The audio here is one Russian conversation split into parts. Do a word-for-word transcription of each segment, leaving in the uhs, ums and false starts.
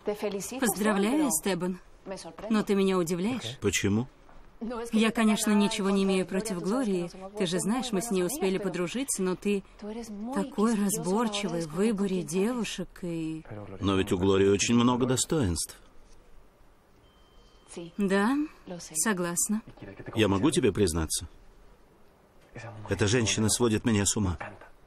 Поздравляю, Эстебан. Но ты меня удивляешь. Почему? Я, конечно, ничего не имею против Глории. Ты же знаешь, мы с ней успели подружиться, но ты такой разборчивый в выборе девушек и... Но ведь у Глории очень много достоинств. Да, согласна. Я могу тебе признаться? Эта женщина сводит меня с ума.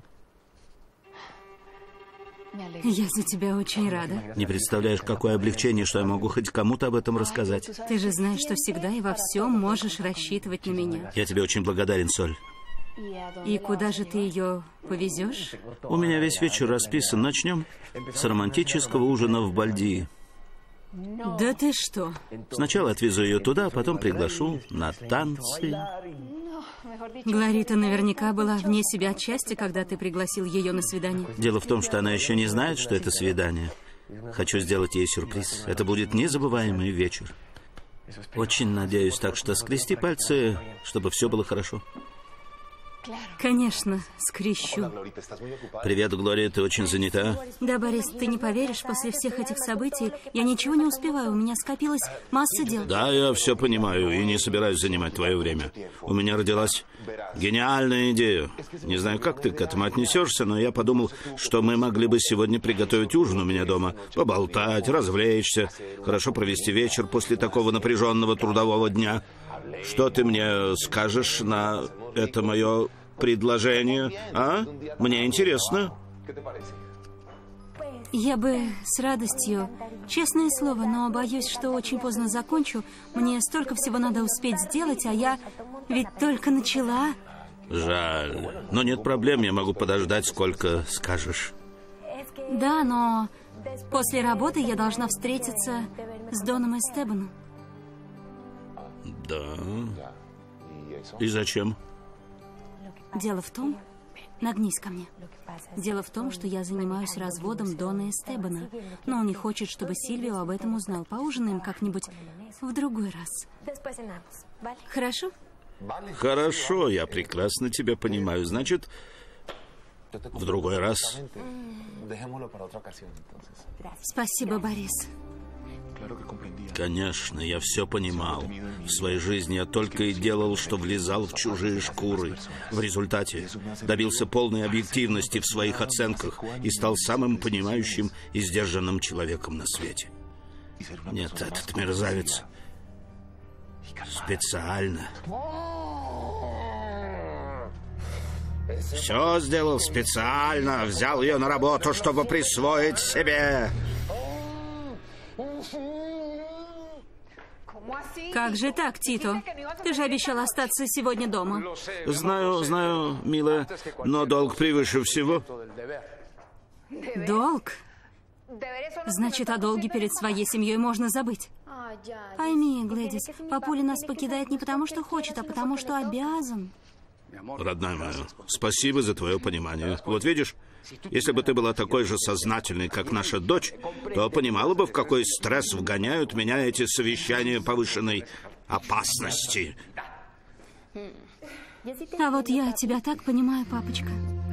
Я за тебя очень рада. Не представляешь, какое облегчение, что я могу хоть кому-то об этом рассказать. Ты же знаешь, что всегда и во всем можешь рассчитывать на меня. Я тебе очень благодарен, Соль. И куда же ты ее повезешь? У меня весь вечер расписан. Начнем с романтического ужина в Бальдии. Да ты что? Сначала отвезу ее туда, а потом приглашу на танцы. Глорита наверняка была вне себя от счастья, когда ты пригласил ее на свидание. Дело в том, что она еще не знает, что это свидание. Хочу сделать ей сюрприз. Это будет незабываемый вечер. Очень надеюсь, так что скрести пальцы, чтобы все было хорошо. Конечно, скрещу. Привет, Глория, ты очень занята? Да, Борис, ты не поверишь, после всех этих событий я ничего не успеваю, у меня скопилось масса дел. Да, я все понимаю и не собираюсь занимать твое время. У меня родилась гениальная идея. Не знаю, как ты к этому отнесешься, но я подумал, что мы могли бы сегодня приготовить ужин у меня дома, поболтать, развлечься, хорошо провести вечер после такого напряженного трудового дня. Что ты мне скажешь на это мое предложение, а? Мне интересно. Я бы с радостью, честное слово, но боюсь, что очень поздно закончу. Мне столько всего надо успеть сделать, а я ведь только начала. Жаль. Но нет проблем, я могу подождать, сколько скажешь. Да, но после работы я должна встретиться с Доном Эстебаном. Да. И зачем? Дело в том... Нагнись ко мне. Дело в том, что я занимаюсь разводом Дона Эстебана, но он не хочет, чтобы Сильвио об этом узнал. Поужинаем как-нибудь в другой раз. Хорошо? Хорошо, я прекрасно тебя понимаю. Значит, в другой раз. Спасибо, Борис. Конечно, я все понимал. В своей жизни я только и делал, что влезал в чужие шкуры. В результате добился полной объективности в своих оценках и стал самым понимающим и сдержанным человеком на свете. Нет, этот мерзавец специально. Все сделал специально, взял ее на работу, чтобы присвоить себе. Как же так, Тито? Ты же обещал остаться сегодня дома. Знаю, знаю, милая, но долг превыше всего. Долг? Значит, о долге перед своей семьей можно забыть. Пойми, Глэдис, папуля нас покидает не потому, что хочет, а потому, что обязан. Родная моя, спасибо за твое понимание. Вот видишь, если бы ты была такой же сознательной, как наша дочь, то понимала бы, в какой стресс вгоняют меня эти совещания повышенной опасности. А вот я тебя так понимаю, папочка.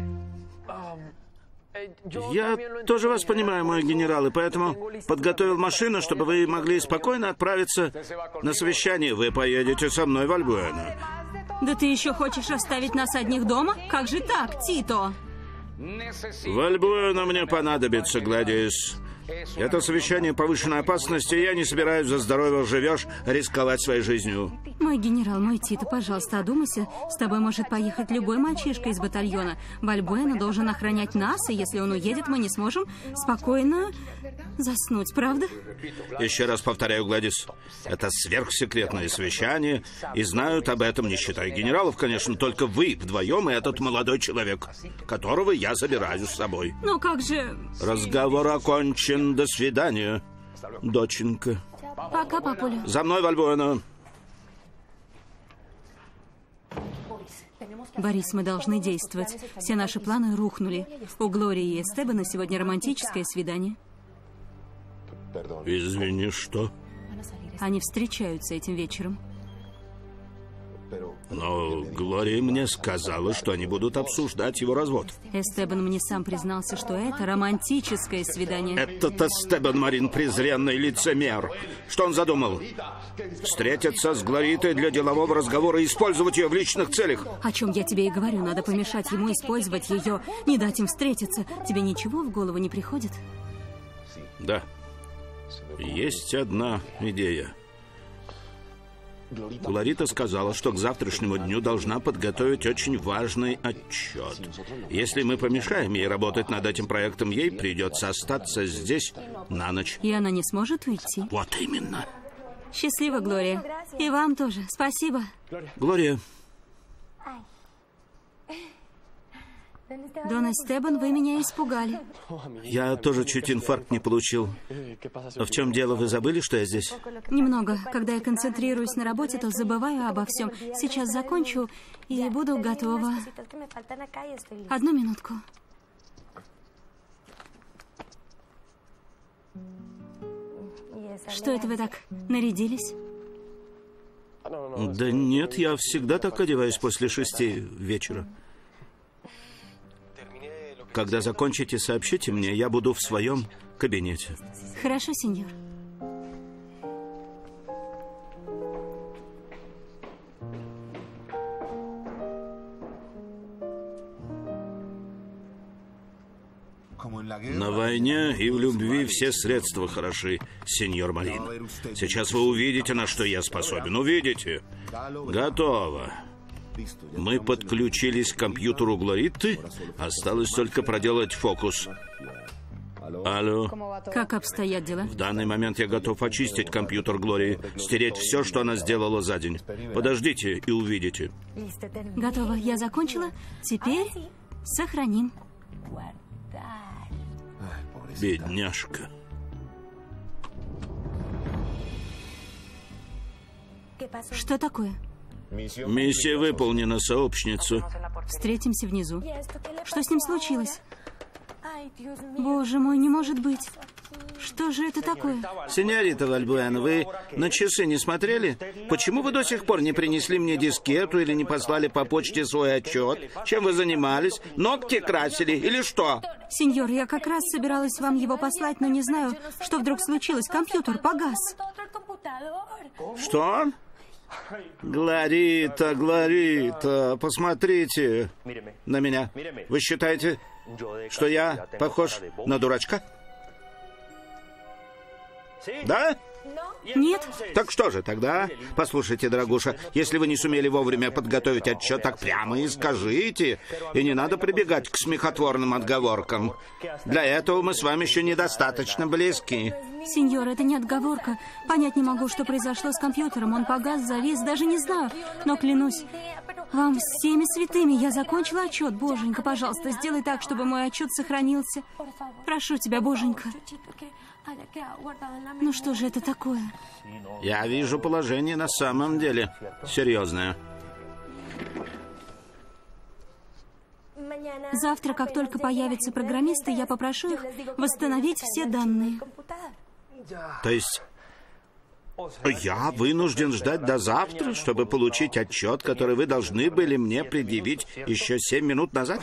Я тоже вас понимаю, мой генерал, и поэтому подготовил машину, чтобы вы могли спокойно отправиться на совещание. Вы поедете со мной в Альбуэно. Да ты еще хочешь оставить нас одних дома? Как же так, Тито? В Альбуэно мне понадобится, Гладиис. Это совещание повышенной опасности, и я не собираюсь, за здоровье живешь, рисковать своей жизнью. Мой генерал, мой Тито, пожалуйста, одумайся. С тобой может поехать любой мальчишка из батальона. Бальбуэно должен охранять нас, и если он уедет, мы не сможем спокойно заснуть, правда? Еще раз повторяю, Гладис, это сверхсекретное совещание, и знают об этом, не считая генералов, конечно, только вы вдвоем и этот молодой человек, которого я забираю с собой. Но как же... Разговор окончен. До свидания, доченька. Пока, папуля. За мной в Альбуэно. Борис, мы должны действовать. Все наши планы рухнули. У Глории и Эстебана сегодня романтическое свидание. Извини, что? Они встречаются этим вечером. Но Глория мне сказала, что они будут обсуждать его развод. Эстебан мне сам признался, что это романтическое свидание. Этот Эстебан Марин презренный лицемер. Что он задумал? Встретиться с Глоритой для делового разговора и использовать ее в личных целях. О чем я тебе и говорю, надо помешать ему использовать ее, не дать им встретиться. Тебе ничего в голову не приходит? Да. Есть одна идея. Глорита сказала, что к завтрашнему дню должна подготовить очень важный отчет. Если мы помешаем ей работать над этим проектом, ей придется остаться здесь на ночь. И она не сможет уйти? Вот именно. Счастливо, Глория. И вам тоже. Спасибо. Глория. Дон Эстебан, вы меня испугали. Я тоже чуть инфаркт не получил. В чем дело? Вы забыли, что я здесь? Немного. Когда я концентрируюсь на работе, то забываю обо всем. Сейчас закончу и буду готова. Одну минутку. Что это вы так нарядились? Да нет, я всегда так одеваюсь после шести вечера. Когда закончите, сообщите мне, я буду в своем кабинете. Хорошо, сеньор. На войне и в любви все средства хороши, сеньор Марин. Сейчас вы увидите, на что я способен. Увидите. Готово. Мы подключились к компьютеру Глориты. Осталось только проделать фокус. Алло. Как обстоят дела? В данный момент я готов очистить компьютер Глории, стереть все, что она сделала за день. Подождите и увидите. Готово. Я закончила. Теперь сохраним. Бедняжка. Что такое? Миссия выполнена, сообщница. Встретимся внизу. Что с ним случилось? Боже мой, не может быть. Что же это такое? Сеньорита Вальбуэн, вы на часы не смотрели? Почему вы до сих пор не принесли мне дискету или не послали по почте свой отчет? Чем вы занимались? Ногти красили или что? Сеньор, я как раз собиралась вам его послать, но не знаю, что вдруг случилось. Компьютер погас. Что? Глорита, Глорита, посмотрите на меня. Вы считаете, что я похож на дурачка? Да? Нет. Так что же тогда? Послушайте, дорогуша, если вы не сумели вовремя подготовить отчет, так прямо и скажите. И не надо прибегать к смехотворным отговоркам. Для этого мы с вами еще недостаточно близки. Сеньор, это не отговорка. Понять не могу, что произошло с компьютером. Он погас, завис, даже не знаю. Но клянусь вам всеми святыми, я закончила отчет. Боженька, пожалуйста, сделай так, чтобы мой отчет сохранился. Прошу тебя, Боженька. Ну что же это такое? Я вижу, положение на самом деле серьезное. Завтра, как только появятся программисты, я попрошу их восстановить все данные. То есть я вынужден ждать до завтра, чтобы получить отчет, который вы должны были мне предъявить еще семь минут назад?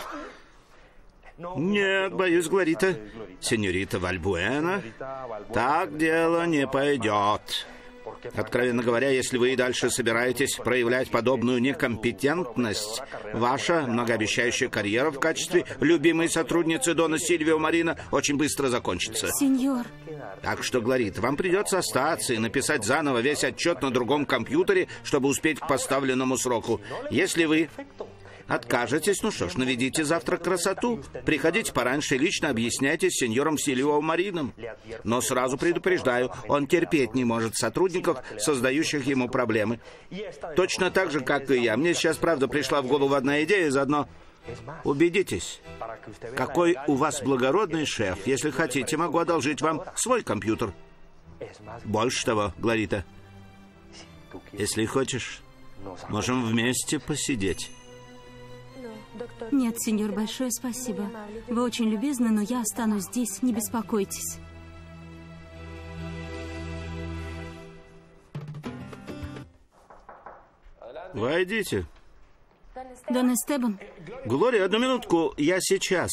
Нет, боюсь, Глорита. Сеньорита Вальбуэна, так дело не пойдет. Откровенно говоря, если вы и дальше собираетесь проявлять подобную некомпетентность, ваша многообещающая карьера в качестве любимой сотрудницы Дона Сильвио Марина очень быстро закончится. Сеньор. Так что, Глорита, вам придется остаться и написать заново весь отчет на другом компьютере, чтобы успеть к поставленному сроку. Если вы откажетесь, ну что ж, наведите завтра красоту. Приходите пораньше и лично объясняйте с сеньором Сильвио Марином. Но сразу предупреждаю, он терпеть не может сотрудников, создающих ему проблемы. Точно так же, как и я. Мне сейчас, правда, пришла в голову одна идея, заодно убедитесь, какой у вас благородный шеф. Если хотите, могу одолжить вам свой компьютер. Больше того, Глорита, если хочешь, можем вместе посидеть. Нет, сеньор, большое спасибо. Вы очень любезны, но я останусь здесь, не беспокойтесь. Войдите. Дон Эстебан. Глория, одну минутку, я сейчас.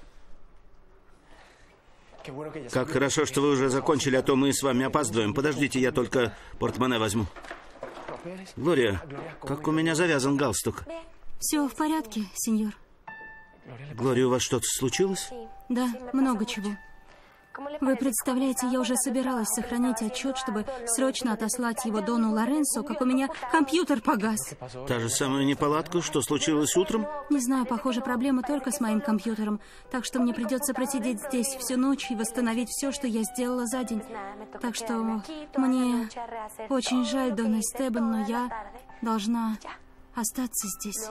Как хорошо, что вы уже закончили, а то мы с вами опаздываем. Подождите, я только портмоне возьму. Глория, как у меня завязан галстук. Все в порядке, сеньор. Глория, у вас что-то случилось? Да, много чего. Вы представляете, я уже собиралась сохранить отчет, чтобы срочно отослать его Дону Лоренцо, как у меня компьютер погас. Та же самая неполадка, что случилось утром? Не знаю, похоже, проблема только с моим компьютером. Так что мне придется просидеть здесь всю ночь и восстановить все, что я сделала за день. Так что мне очень жаль, Дон Эстебан, но я должна остаться здесь.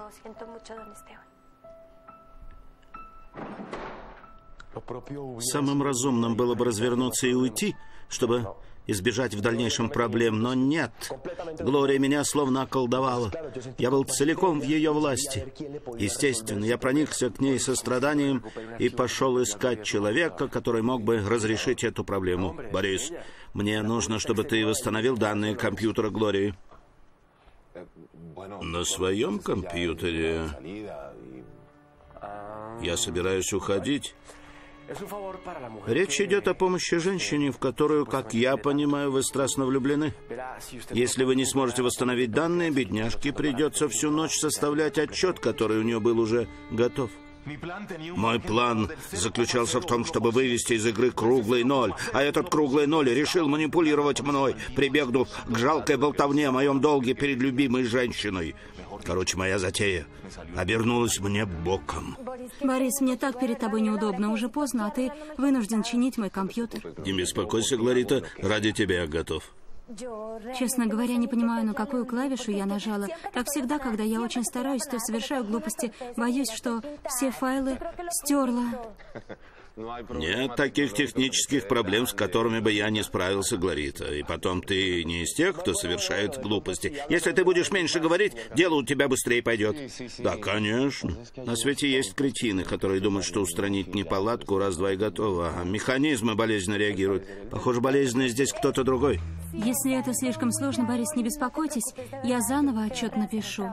Самым разумным было бы развернуться и уйти, чтобы избежать в дальнейшем проблем, но нет. Глория меня словно околдовала. Я был целиком в ее власти. Естественно, я проникся к ней состраданием и пошел искать человека, который мог бы разрешить эту проблему. Борис, мне нужно, чтобы ты восстановил данные компьютера Глории. На своем компьютере я собираюсь уходить. Речь идет о помощи женщине, в которую, как я понимаю, вы страстно влюблены. Если вы не сможете восстановить данные, бедняжке придется всю ночь составлять отчет, который у нее был уже готов. Мой план заключался в том, чтобы вывести из игры круглый ноль, а этот круглый ноль решил манипулировать мной, прибегнув к жалкой болтовне о моем долге перед любимой женщиной. Короче, моя затея обернулась мне боком. Борис, мне так перед тобой неудобно. Уже поздно, а ты вынужден чинить мой компьютер. Не беспокойся, Глорита, ради тебя я готов. Честно говоря, не понимаю, на какую клавишу я нажала. Как всегда, когда я очень стараюсь, то совершаю глупости. Боюсь, что все файлы стерла. Нет таких технических проблем, с которыми бы я не справился, Глорита. И потом, ты не из тех, кто совершает глупости. Если ты будешь меньше говорить, дело у тебя быстрее пойдет. Да, конечно. На свете есть кретины, которые думают, что устранить неполадку раз-два и готово. А механизмы болезненно реагируют. Похоже, болезненный здесь кто-то другой. Если это слишком сложно, Борис, не беспокойтесь. Я заново отчет напишу.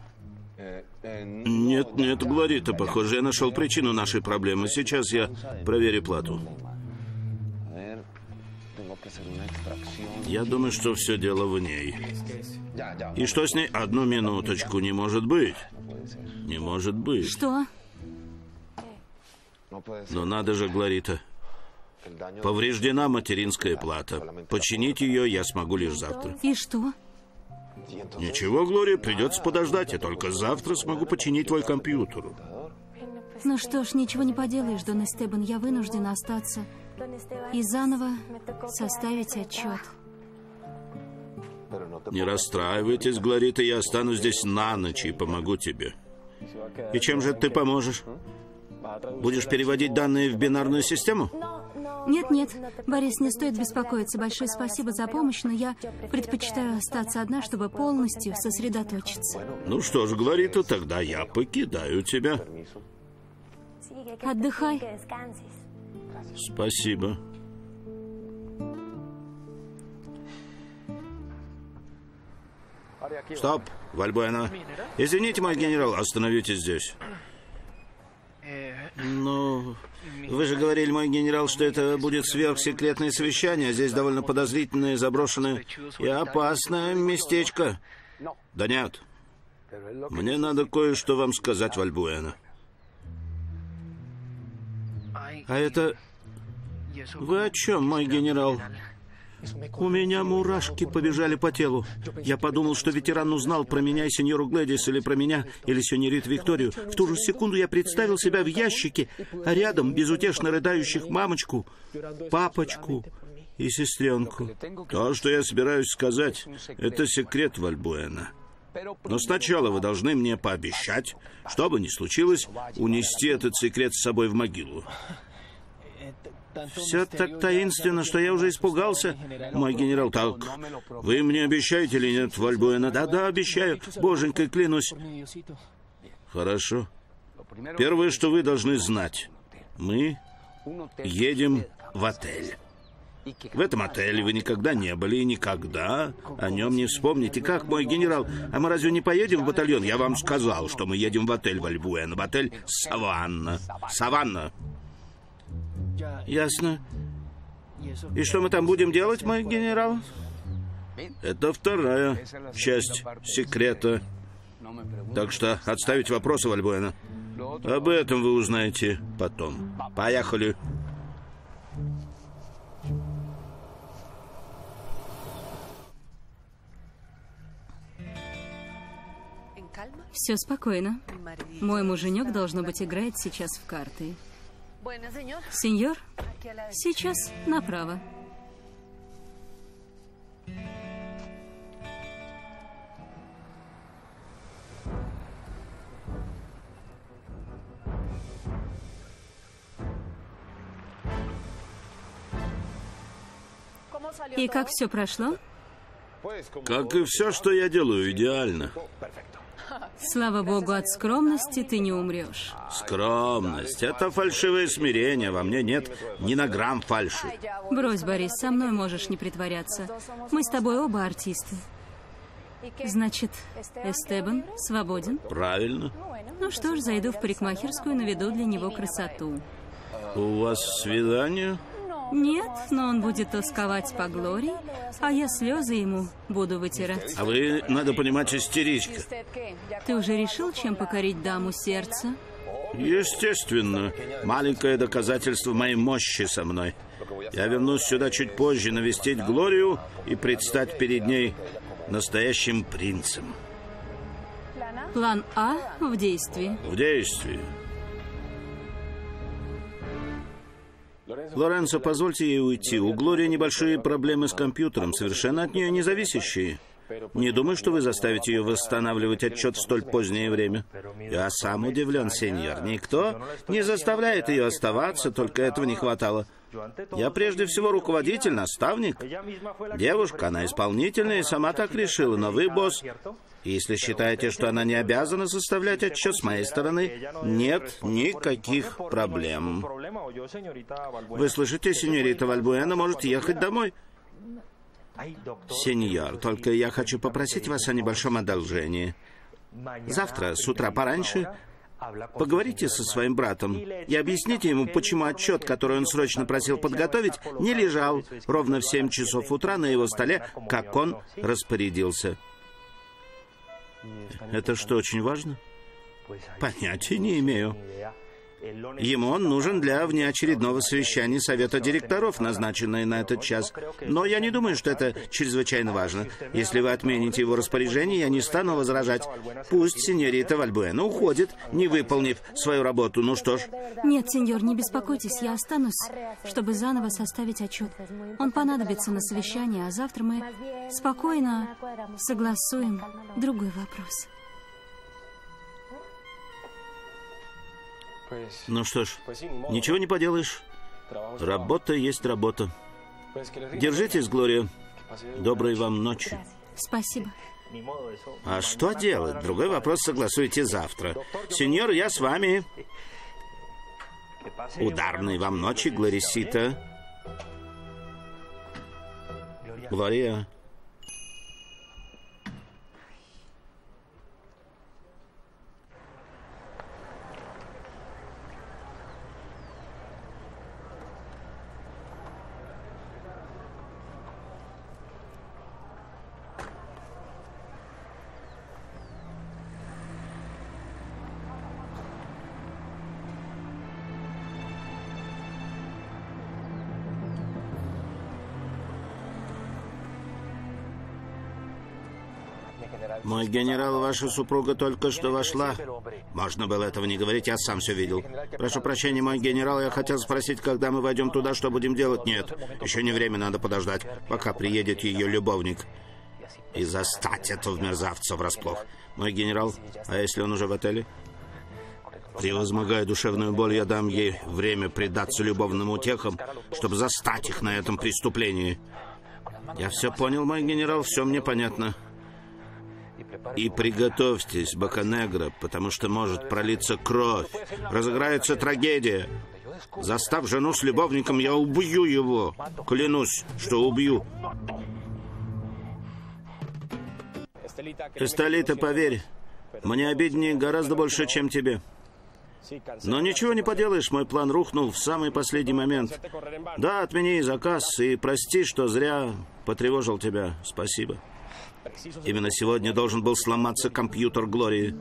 Нет, нет, Глорита, похоже, я нашел причину нашей проблемы. Сейчас я проверю плату. Я думаю, что все дело в ней. И что с ней? Одну минуточку, не может быть. Не может быть. Что? Но надо же, Глорита. Повреждена материнская плата. Починить ее я смогу лишь завтра. И что? Ничего, Глория, придется подождать. Я только завтра смогу починить твой компьютер. Ну что ж, ничего не поделаешь, Дон Эстебан. Я вынуждена остаться и заново составить отчет. Не расстраивайтесь, Глорита, я останусь здесь на ночь и помогу тебе. И чем же ты поможешь? Будешь переводить данные в бинарную систему? Нет-нет, Борис, не стоит беспокоиться. Большое спасибо за помощь, но я предпочитаю остаться одна, чтобы полностью сосредоточиться. Ну что ж, Глорита, тогда я покидаю тебя. Отдыхай. Спасибо. Стоп, Вальбуэна. Извините, мой генерал, остановитесь здесь. Ну, вы же говорили, мой генерал, что это будет сверхсекретное совещание. Здесь довольно подозрительное, заброшенное и опасное местечко. Да нет. Мне надо кое-что вам сказать, Вальбуэна. А это... Вы о чем, мой генерал? У меня мурашки побежали по телу. Я подумал, что ветеран узнал про меня и сеньору Глэдис, или про меня, или сеньориту Викторию. В ту же секунду я представил себя в ящике, а рядом безутешно рыдающих мамочку, папочку и сестренку. То, что я собираюсь сказать, это секрет, Вальбуэна. Но сначала вы должны мне пообещать, что бы ни случилось, унести этот секрет с собой в могилу. Все так таинственно, что я уже испугался, мой генерал. Так, вы мне обещаете или нет, Вальбуэна? Да-да, обещаю. Боженькой клянусь. Хорошо. Первое, что вы должны знать. Мы едем в отель. В этом отеле вы никогда не были и никогда о нем не вспомните. Как, мой генерал? А мы разве не поедем в батальон? Я вам сказал, что мы едем в отель Вальбуэна, в отель Саванна. Саванна. Ясно. И что мы там будем делать, мой генерал? Это вторая часть секрета. Так что отставить вопросы, Вальбуэна. Об этом вы узнаете потом. Поехали. Все спокойно. Мой муженек, должно быть, играет сейчас в карты. Сеньор, сейчас направо. И как все прошло? Как и все, что я делаю, идеально. Слава богу, от скромности ты не умрешь. Скромность — это фальшивое смирение. Во мне нет ни на грамм фальши. Брось, Борис, со мной можешь не притворяться. Мы с тобой оба артисты. Значит, Эстебан свободен? Правильно. Ну что ж, зайду в парикмахерскую, наведу для него красоту. У вас свидание? Нет, но он будет тосковать по Глории, а я слезы ему буду вытирать. А вы, надо понимать, истеричка. Ты уже решил, чем покорить даму сердца? Естественно. Маленькое доказательство моей мощи со мной. Я вернусь сюда чуть позже навестить Глорию и предстать перед ней настоящим принцем. План А в действии. В действии. Лоренцо, позвольте ей уйти. У Глории небольшие проблемы с компьютером, совершенно от нее не зависящие. Не думаю, что вы заставите ее восстанавливать отчет в столь позднее время. Я сам удивлен, сеньор. Никто не заставляет ее оставаться, только этого не хватало. Я прежде всего руководитель, наставник. Девушка, она исполнительная и сама так решила, но вы, босс, если считаете, что она не обязана составлять отчет с моей стороны, нет никаких проблем. Вы слышите, сеньорита Вальбуэна может ехать домой. Сеньор, только я хочу попросить вас о небольшом одолжении. Завтра с утра пораньше поговорите со своим братом и объясните ему, почему отчет, который он срочно просил подготовить, не лежал ровно в семь часов утра на его столе, как он распорядился. Это что, очень важно? Понятия не имею. Ему он нужен для внеочередного совещания совета директоров, назначенного на этот час. Но я не думаю, что это чрезвычайно важно. Если вы отмените его распоряжение, я не стану возражать. Пусть сеньорита Вальбуэна уходит, не выполнив свою работу. Ну что ж. Нет, сеньор, не беспокойтесь, я останусь, чтобы заново составить отчет. Он понадобится на совещание, а завтра мы спокойно согласуем другой вопрос. Ну что ж, ничего не поделаешь. Работа есть работа. Держитесь, Глория. Доброй вам ночи. Спасибо. А что делать? Другой вопрос согласуйте завтра. Сеньор, я с вами. Ударной вам ночи, Глорисита. Глория. Мой генерал, ваша супруга только что вошла. Можно было этого не говорить, я сам все видел. Прошу прощения, мой генерал, я хотел спросить, когда мы войдем туда, что будем делать? Нет, еще не время, надо подождать, пока приедет ее любовник. И застать этого мерзавца врасплох. Мой генерал, а если он уже в отеле? Превозмогая душевную боль, я дам ей время предаться любовным утехам, чтобы застать их на этом преступлении. Я все понял, мой генерал, все мне понятно. И приготовьтесь, Боканегро, потому что может пролиться кровь, разыграется трагедия. Застав жену с любовником, я убью его. Клянусь, что убью. Эстолита, поверь, мне обиднее гораздо больше, чем тебе. Но ничего не поделаешь, мой план рухнул в самый последний момент. Да, отмени заказ и прости, что зря потревожил тебя. Спасибо. Именно сегодня должен был сломаться компьютер Глории.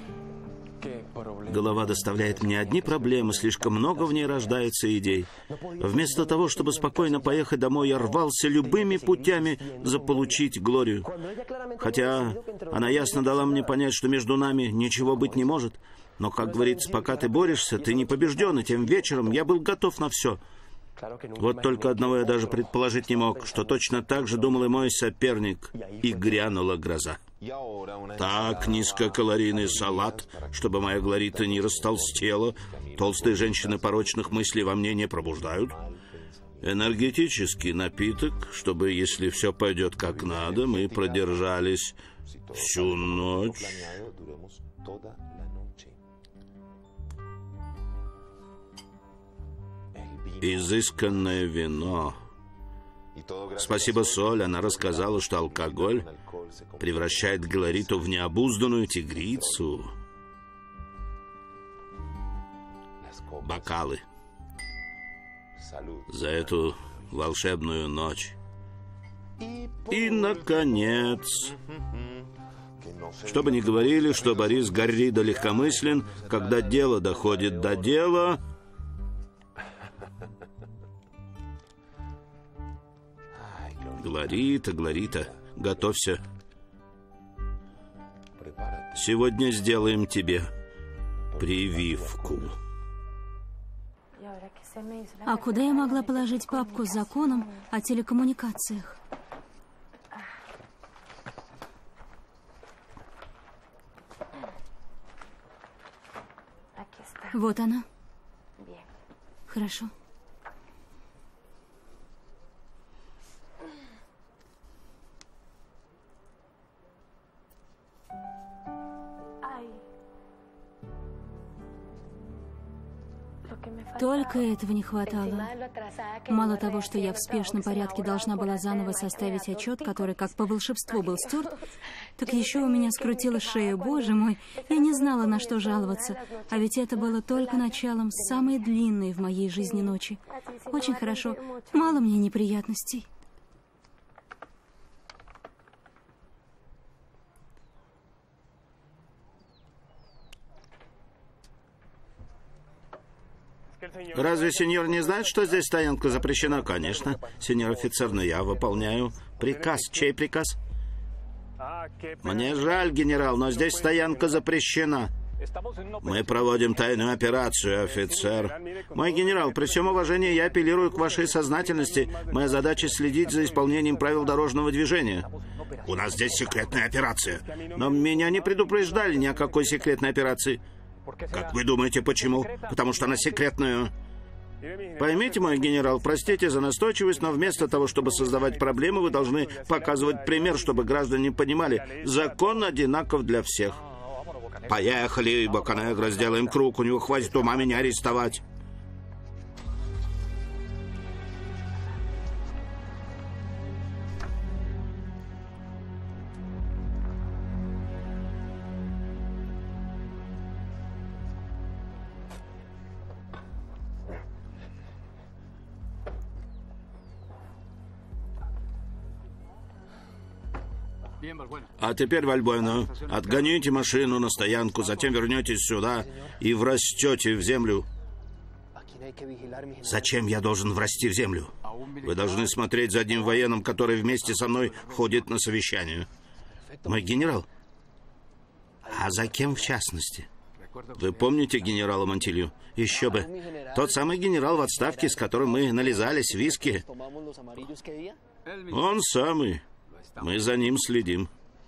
Голова доставляет мне одни проблемы, слишком много в ней рождается идей. Вместо того, чтобы спокойно поехать домой, я рвался любыми путями заполучить Глорию. Хотя она ясно дала мне понять, что между нами ничего быть не может. Но, как говорится, пока ты борешься, ты не побежден, и тем вечером я был готов на все. Вот только одного я даже предположить не мог, что точно так же думал и мой соперник, и грянула гроза. Так низкокалорийный салат, чтобы моя Глорита не растолстела. Толстые женщины порочных мыслей во мне не пробуждают. Энергетический напиток, чтобы, если все пойдет как надо, мы продержались всю ночь. Изысканное вино. Спасибо Соль, она рассказала, что алкоголь превращает Глориту в необузданную тигрицу. Бокалы. За эту волшебную ночь. И, наконец... Что бы ни говорили, что Борис Гаррида легкомыслен, когда дело доходит до дела... Глорита, Глорита, готовься. Сегодня сделаем тебе прививку. А куда я могла положить папку с законом о телекоммуникациях? Вот она. Хорошо. Только этого не хватало. Мало того, что я в спешном порядке должна была заново составить отчет, который как по волшебству был стерт, так еще у меня скрутила шея. Боже мой, я не знала, на что жаловаться. А ведь это было только началом самой длинной в моей жизни ночи. Очень хорошо. Мало мне неприятностей. Разве сеньор не знает, что здесь стоянка запрещена? Конечно, сеньор офицер, но я выполняю приказ. Чей приказ? Мне жаль, генерал, но здесь стоянка запрещена. Мы проводим тайную операцию, офицер. Мой генерал, при всем уважении я апеллирую к вашей сознательности. Моя задача следить за исполнением правил дорожного движения. У нас здесь секретная операция. Но меня не предупреждали ни о какой секретной операции. Как вы думаете, почему? Потому что она секретная. Поймите, мой генерал, простите за настойчивость, но вместо того, чтобы создавать проблемы, вы должны показывать пример, чтобы граждане понимали, закон одинаков для всех. Поехали, Боканегро, сделаем круг, у него хватит ума меня арестовать. А теперь, Вальбуэно, отгоните машину на стоянку, затем вернетесь сюда и врастете в землю. Зачем я должен врасти в землю? Вы должны смотреть за одним военным, который вместе со мной ходит на совещание. Мой генерал? А за кем в частности? Вы помните генерала Монтилью? Еще бы. Тот самый генерал в отставке, с которым мы нализались виски. Он самый. Мы за ним следим.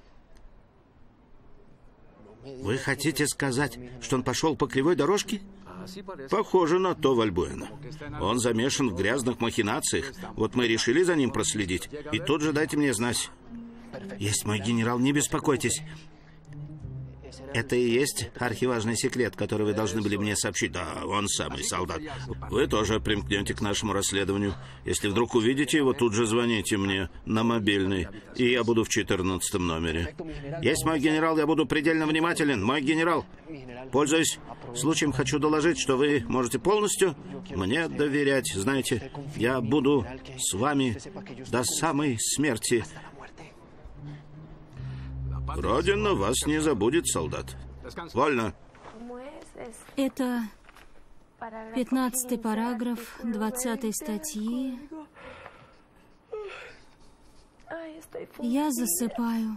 Вы хотите сказать, что он пошел по кривой дорожке? Похоже на то, Вальбуэно. Он замешан в грязных махинациях. Вот мы решили за ним проследить. И тут же дайте мне знать. Есть, мой генерал, не беспокойтесь. Это и есть архиважный секрет, который вы должны были мне сообщить. Да, он самый, солдат. Вы тоже примкнете к нашему расследованию. Если вдруг увидите его, тут же звоните мне на мобильный, и я буду в четырнадцатом номере. Есть мой генерал, я буду предельно внимателен. Мой генерал. Пользуясь случаем, хочу доложить, что вы можете полностью мне доверять. Знаете, я буду с вами до самой смерти. Родина вас не забудет, солдат. Вольно. Это пятнадцатый параграф двадцатой статьи. Я засыпаю.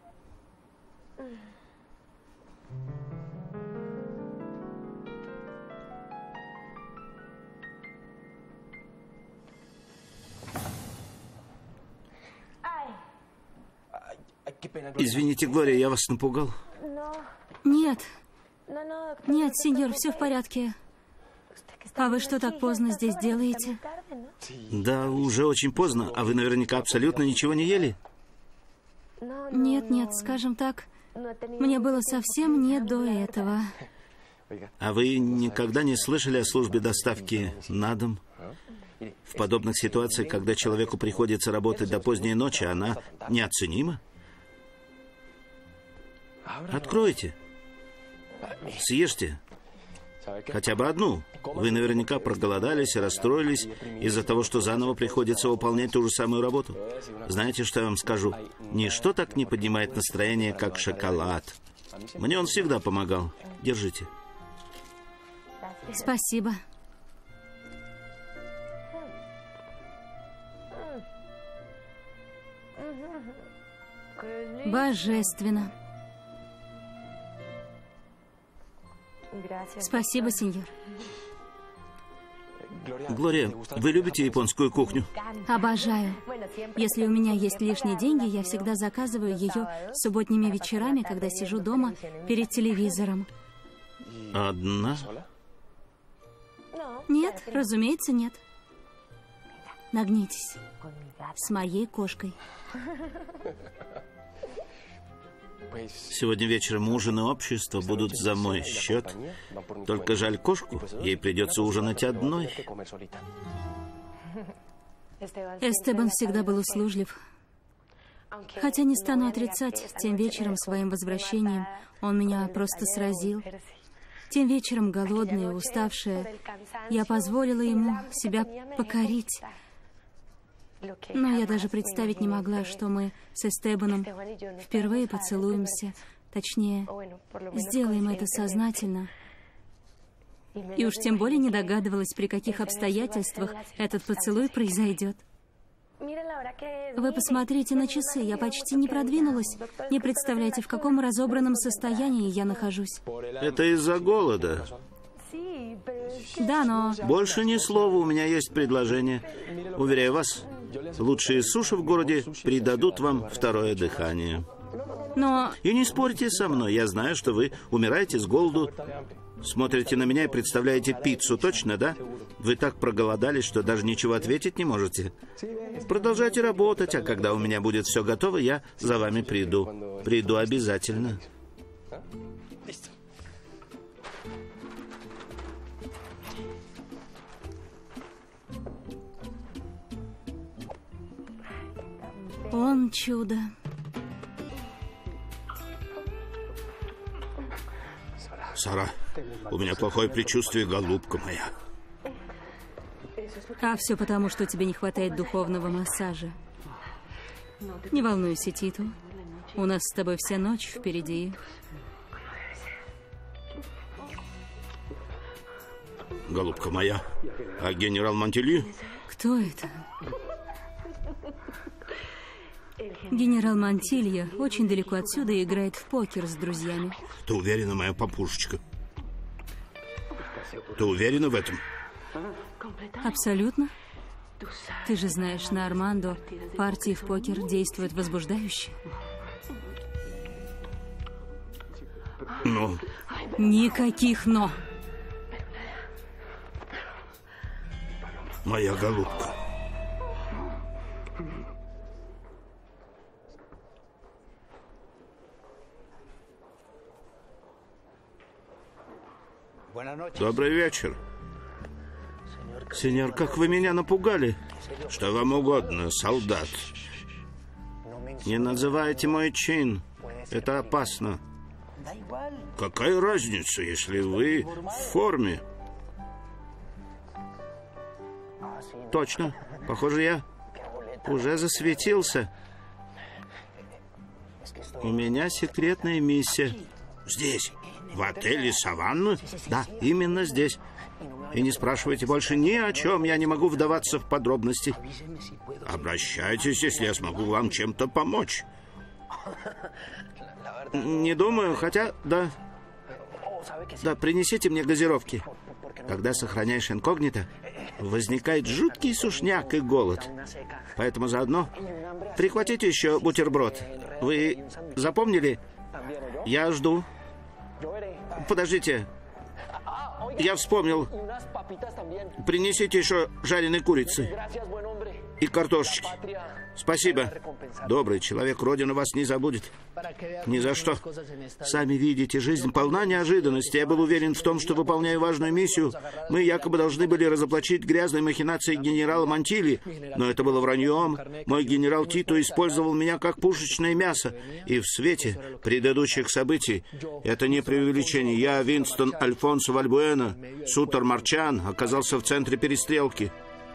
Извините, Глория, я вас напугал? Нет. Нет, сеньор, все в порядке. А вы что так поздно здесь делаете? Да, уже очень поздно. А вы наверняка абсолютно ничего не ели? Нет, нет, скажем так, мне было совсем не до этого. А вы никогда не слышали о службе доставки на дом? В подобных ситуациях, когда человеку приходится работать до поздней ночи, она неоценима. Откройте. Съешьте. Хотя бы одну. Вы наверняка проголодались и расстроились из-за того, что заново приходится выполнять ту же самую работу. Знаете, что я вам скажу? Ничто так не поднимает настроение, как шоколад. Мне он всегда помогал. Держите. Спасибо. Божественно. Спасибо, сеньор. Глория, вы любите японскую кухню? Обожаю. Если у меня есть лишние деньги, я всегда заказываю ее субботними вечерами, когда сижу дома перед телевизором. Одна? Нет, разумеется, нет. Нагнитесь. С моей кошкой. Сегодня вечером ужин и общество будут за мой счет. Только жаль кошку, ей придется ужинать одной. Эстебан всегда был услужлив. Хотя не стану отрицать, тем вечером, своим возвращением, он меня просто сразил. Тем вечером, голодная, уставшая, я позволила ему себя покорить. Но я даже представить не могла, что мы с Эстебаном впервые поцелуемся. Точнее, сделаем это сознательно. И уж тем более не догадывалась, при каких обстоятельствах этот поцелуй произойдет. Вы посмотрите на часы, я почти не продвинулась. Не представляете, в каком разобранном состоянии я нахожусь. Это из-за голода. Да, но... Больше ни слова, у меня есть предложение. Уверяю вас, лучшие суши в городе придадут вам второе дыхание. Но... И не спорьте со мной, я знаю, что вы умираете с голоду. Смотрите на меня и представляете пиццу, точно, да? Вы так проголодались, что даже ничего ответить не можете. Продолжайте работать, а когда у меня будет все готово, я за вами приду. Приду обязательно. Он чудо. Сара, у меня плохое предчувствие, голубка моя. А все потому, что тебе не хватает духовного массажа. Не волнуйся, Титу. У нас с тобой вся ночь впереди. Голубка моя, а генерал Монтильи? Кто это? Генерал Монтилья очень далеко отсюда и играет в покер с друзьями. Ты уверена, моя папушечка? Ты уверена в этом? Абсолютно. Ты же знаешь, на Армандо партии в покер действуют возбуждающе. Но... Никаких «но». Моя голубка. Добрый вечер. Сеньор, как вы меня напугали. Что вам угодно, солдат? Не называйте мой чин. Это опасно. Какая разница, если вы в форме? Точно. Похоже, я уже засветился. У меня секретная миссия. Здесь? В отеле «Саванна»? Да, именно здесь. И не спрашивайте больше ни о чем, я не могу вдаваться в подробности. Обращайтесь, если я смогу вам чем-то помочь. Не думаю, хотя, да. Да, принесите мне газировки. Когда сохраняешь инкогнито, возникает жуткий сушняк и голод. Поэтому заодно прихватите еще бутерброд. Вы запомнили? Я жду. Подождите. Я вспомнил. Принесите еще жареной курицы. И картошечки. Спасибо. Добрый человек, Родина вас не забудет. Ни за что. Сами видите, жизнь полна неожиданностей. Я был уверен в том, что, выполняя важную миссию, мы якобы должны были разоблачить грязные махинации генерала Монтильи. Но это было враньем. Мой генерал Тито использовал меня как пушечное мясо. И в свете предыдущих событий, это не преувеличение, я, Винстон Альфонсо Вальбуэна, Сутор Марчан, оказался в центре перестрелки.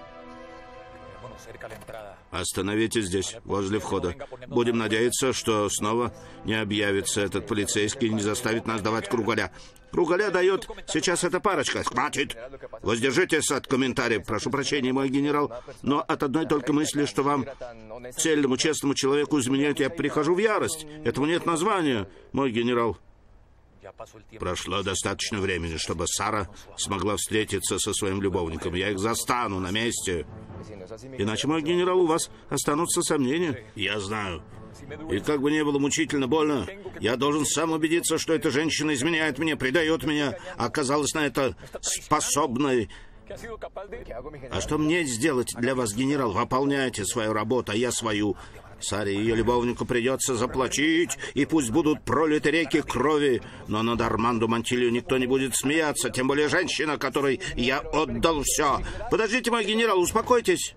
Остановитесь здесь, возле входа. Будем надеяться, что снова не объявится этот полицейский и не заставит нас давать кругаля. Кругаля дает сейчас эта парочка. Хватит! Воздержитесь от комментариев. Прошу прощения, мой генерал, но от одной только мысли, что вам, цельному, честному человеку, изменяют, я прихожу в ярость. Этому нет названия, мой генерал. Прошло достаточно времени, чтобы Сара смогла встретиться со своим любовником. Я их застану на месте. Иначе, мой генерал, у вас останутся сомнения. Я знаю. И как бы не было мучительно больно, я должен сам убедиться, что эта женщина изменяет мне, предает меня, оказалась на это способной. А что мне сделать для вас, генерал? Выполняйте свою работу, а я свою. Саре и ее любовнику придется заплатить, и пусть будут пролиты реки крови, но над Армандо Монтильо никто не будет смеяться, тем более женщина, которой я отдал все. Подождите, мой генерал, успокойтесь.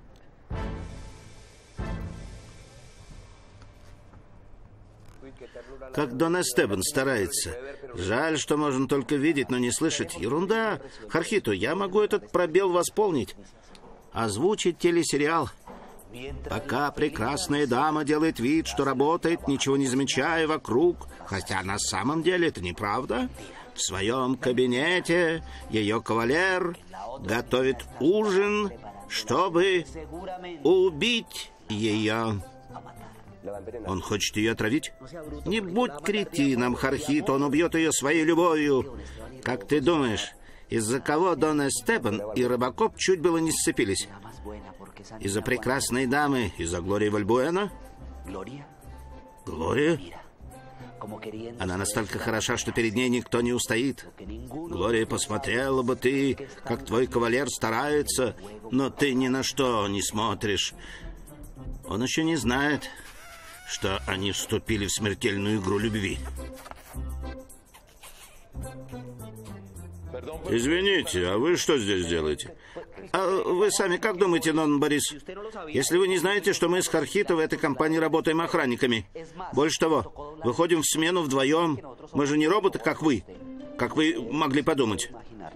Как Дон Эстебан старается. Жаль, что можно только видеть, но не слышать. Ерунда. Хорхито, я могу этот пробел восполнить. Озвучить телесериал. Пока прекрасная дама делает вид, что работает, ничего не замечая вокруг, хотя на самом деле это неправда. В своем кабинете ее кавалер готовит ужин, чтобы убить ее. Он хочет ее отравить? Не будь кретином, Хорхито, он убьет ее своей любовью. Как ты думаешь, из-за кого Дон Эстебан и Робокоп чуть было не сцепились? Из-за прекрасной дамы, из-за Глории Вальбуэна? Глория? Она настолько хороша, что перед ней никто не устоит. Глория, посмотрела бы ты, как твой кавалер старается, но ты ни на что не смотришь. Он еще не знает, что они вступили в смертельную игру любви. Извините, а вы что здесь делаете? А вы сами как думаете, Нон Борис? Если вы не знаете, что мы с Хорхито в этой компании работаем охранниками. Больше того, выходим в смену вдвоем. Мы же не роботы, как вы. Как вы могли подумать.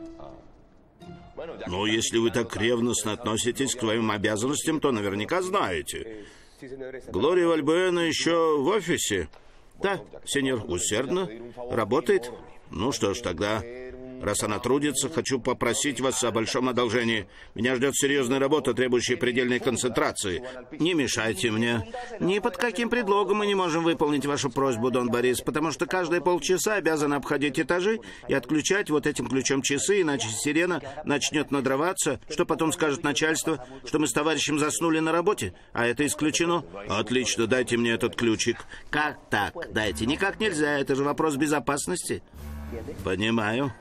Ну, если вы так ревностно относитесь к своим обязанностям, то наверняка знаете. Глория Вальбуэна еще в офисе? Да, сеньор, усердно работает. Ну что ж, тогда... Раз она трудится, хочу попросить вас о большом одолжении. Меня ждет серьезная работа, требующая предельной концентрации. Не мешайте мне. Ни под каким предлогом мы не можем выполнить вашу просьбу, Дон Борис, потому что каждые полчаса обязаны обходить этажи и отключать вот этим ключом часы, иначе сирена начнет надрываться, что потом скажет начальство, что мы с товарищем заснули на работе, а это исключено. Отлично, дайте мне этот ключик. Как так? Дайте. Никак нельзя, это же вопрос безопасности. Понимаю.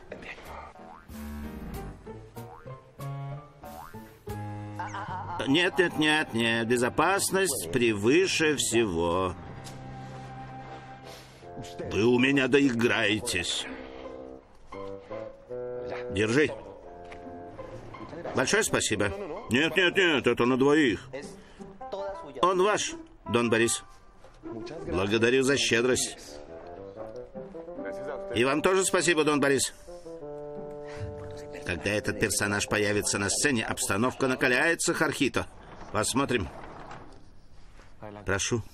Нет, нет, нет, нет. Безопасность превыше всего. Вы у меня доиграетесь. Держи. Большое спасибо. Нет, нет, нет, это на двоих. Он ваш, Дон Борис. Благодарю за щедрость. И вам тоже спасибо, Дон Борис. Когда этот персонаж появится на сцене, обстановка накаляется, Хорхито. Посмотрим. Прошу.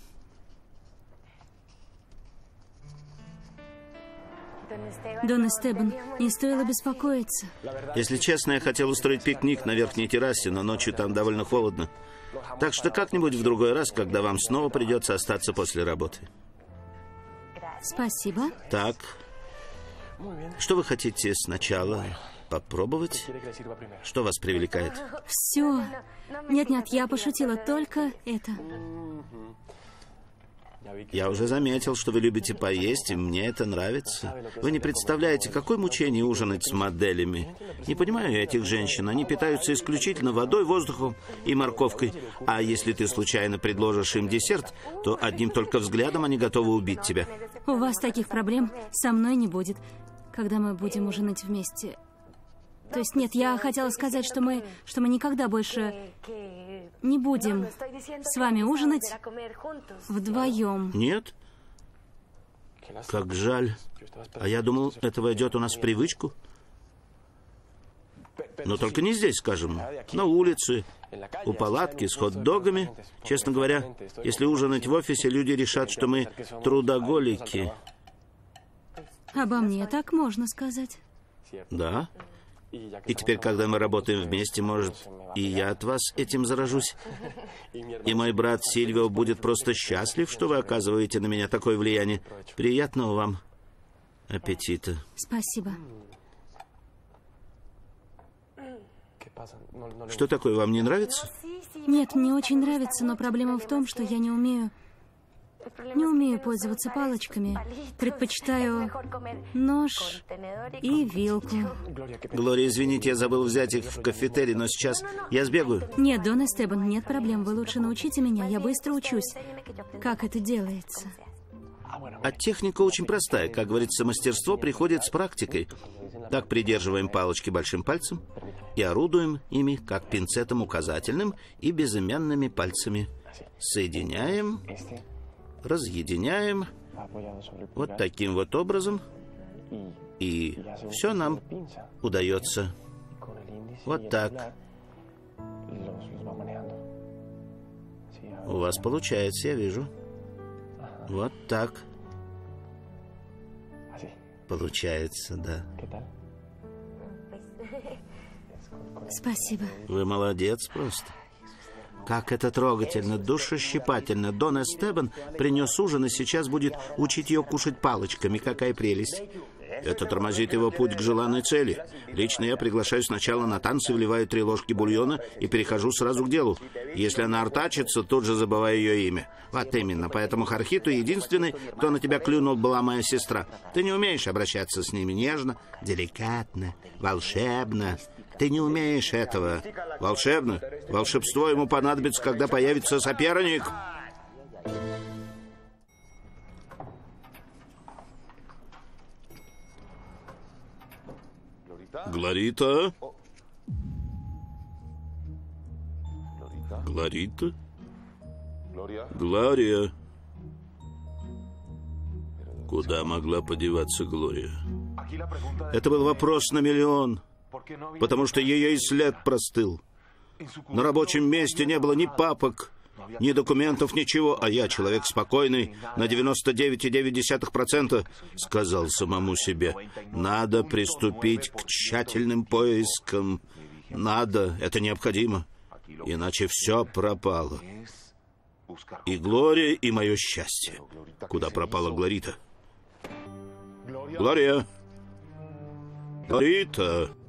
Дон Эстебан, не стоило беспокоиться. Если честно, я хотел устроить пикник на верхней террасе, но ночью там довольно холодно. Так что как-нибудь в другой раз, когда вам снова придется остаться после работы. Спасибо. Так. Что вы хотите сначала попробовать? Что вас привлекает? Все. Нет-нет, я пошутила, только это. Я уже заметил, что вы любите поесть, и мне это нравится. Вы не представляете, какое мучение ужинать с моделями. Не понимаю этих женщин. Они питаются исключительно водой, воздухом и морковкой. А если ты случайно предложишь им десерт, то одним только взглядом они готовы убить тебя. У вас таких проблем со мной не будет, когда мы будем ужинать вместе. То есть нет, я хотела сказать, что мы, что мы никогда больше не будем с вами ужинать вдвоем. Нет? Как жаль. А я думал, это войдет у нас в привычку. Но только не здесь, скажем, на улице, у палатки с хот-догами. Честно говоря, если ужинать в офисе, люди решат, что мы трудоголики. Обо мне так можно сказать. Да? И теперь, когда мы работаем вместе, может, и я от вас этим заражусь. И мой брат Сильвио будет просто счастлив, что вы оказываете на меня такое влияние. Приятного вам аппетита. Спасибо. Что такое, вам не нравится? Нет, мне очень нравится, но проблема в том, что я не умею... Не умею пользоваться палочками. Предпочитаю нож и вилку. Глория, извините, я забыл взять их в кафетерий, но сейчас я сбегаю. Нет, Дон Эстебан, нет проблем. Вы лучше научите меня, я быстро учусь. Как это делается? А техника очень простая. Как говорится, мастерство приходит с практикой. Так придерживаем палочки большим пальцем и орудуем ими, как пинцетом указательным и безымянными пальцами. Соединяем... разъединяем вот таким вот образом, и все нам удается. Вот так. У вас получается, я вижу. Вот так. Получается, да. Спасибо. Вы молодец просто. Как это трогательно, душещипательно. Дон Эстебан принес ужин и сейчас будет учить ее кушать палочками. Какая прелесть. Это тормозит его путь к желанной цели. Лично я приглашаю сначала на танцы, вливаю три ложки бульона и перехожу сразу к делу. Если она артачится, тут же забываю ее имя. Вот именно. Поэтому Хорхито единственный, кто на тебя клюнул, была моя сестра. Ты не умеешь обращаться с ними нежно, деликатно, волшебно. Ты не умеешь этого. Волшебно? Волшебство ему понадобится, когда появится соперник. Глорита? Глорита? Глория? Куда могла подеваться Глория? Это был вопрос на миллион. Потому что ее и след простыл. На рабочем месте не было ни папок, ни документов, ничего. А я, человек спокойный, на девяносто девять целых девять десятых процента, сказал самому себе, надо приступить к тщательным поискам. Надо, это необходимо. Иначе все пропало. И Глория, и мое счастье. Куда пропала Глорита? Глория! Глорита!